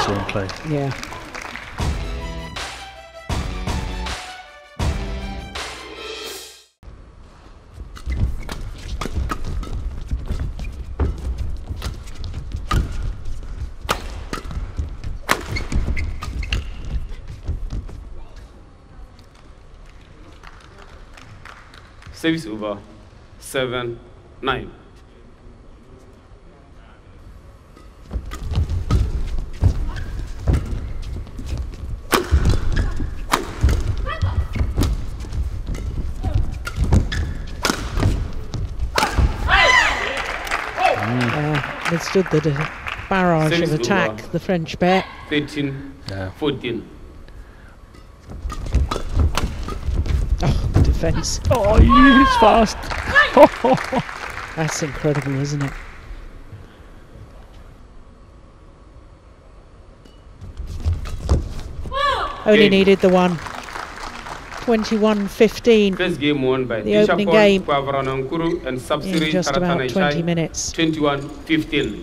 seeing Clay. Yeah. Service over 7-9. Withstood the barrage Service of attack, over. the French bet. 13-14. Oh, defence. Oh, he's fast. That's incredible, isn't it? Only needed the one. 21-15. First game won by The opening Dechapol, game Puavaranukroh and Sapsiree, in just about 20 Taerattanachai, minutes. 21-15.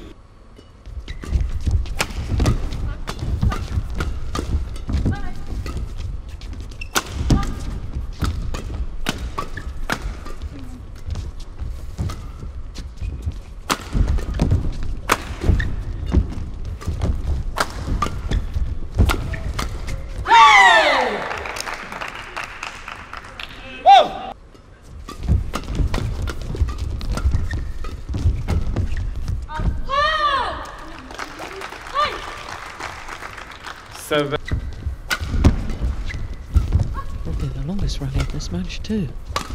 Probably the longest rally of this match too.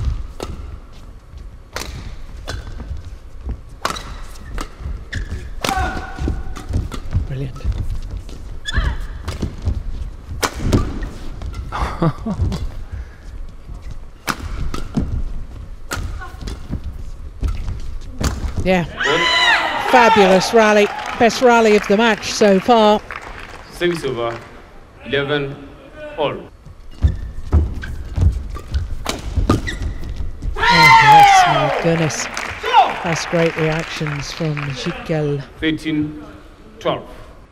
Brilliant. Yeah. Fabulous rally. Best rally of the match so far. Service over 11-all. Oh yes, my goodness. That's great reactions from Gicquel. 13-12.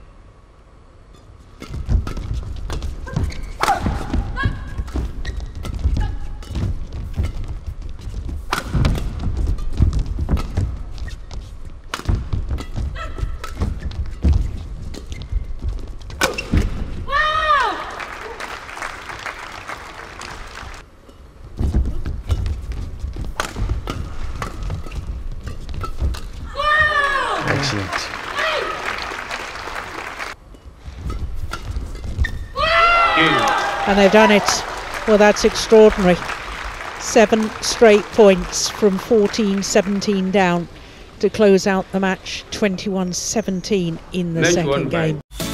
Excellent. And they've done it. Well, that's extraordinary. 7 straight points from 14-17 down to close out the match 21-17 in the second game.